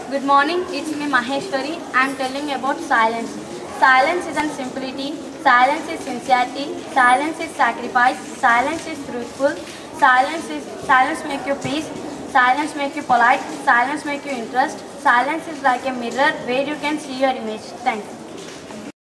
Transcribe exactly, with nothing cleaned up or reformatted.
Good morning, it's me Maheshwari. I am telling about silence. Silence is in simplicity, silence is sincerity, silence is sacrifice, silence is truthful, silence is silence make you peace, silence make you polite, silence make you interest, silence is like a mirror where you can see your image. Thank you.